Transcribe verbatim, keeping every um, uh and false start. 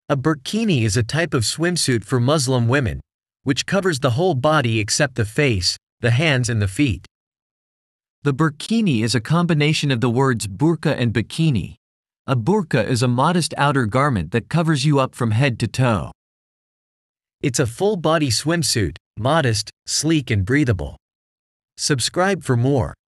A burkini is a type of swimsuit for Muslim women, which covers the whole body except the face, the hands and the feet. The burkini is a combination of the words burqa and bikini. A burqa is a modest outer garment that covers you up from head to toe. It's a full-body swimsuit, modest, sleek and breathable. Subscribe for more.